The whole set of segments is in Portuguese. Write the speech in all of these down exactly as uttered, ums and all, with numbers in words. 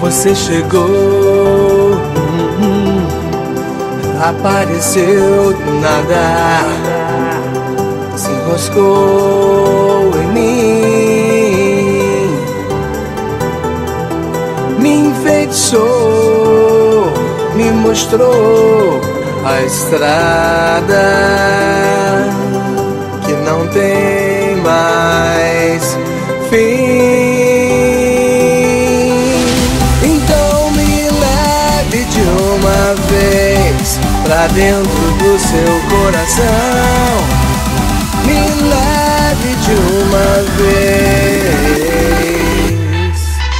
Você chegou, hum, hum, apareceu do nada, se enroscou em mim, me enfeitiçou, me mostrou a estrada que não tem mais fim. Uma vez pra dentro do seu coração, me leve de uma vez.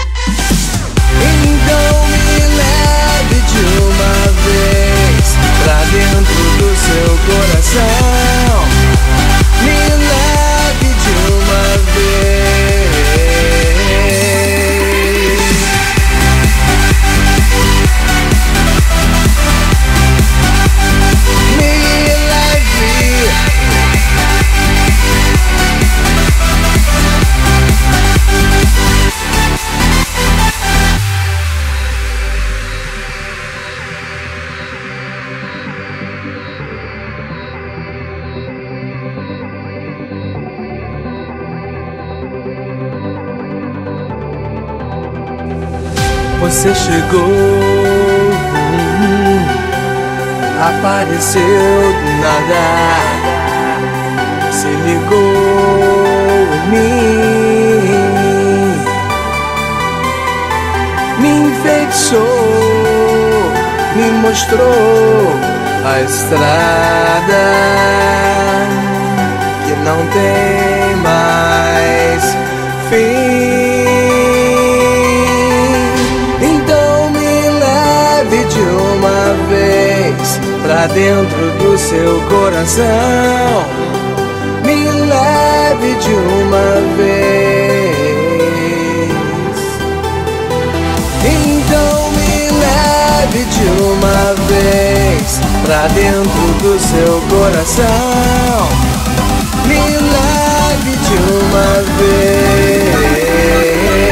Então me leve de uma vez pra dentro do seu coração, me leve de uma vez. Você chegou, hum, apareceu do nada, se ligou em mim, me enfeitiçou, me mostrou a estrada que não tem mais fim. Pra dentro do seu coração, me leve de uma vez. Então me leve de uma vez pra dentro do seu coração, me leve de uma vez.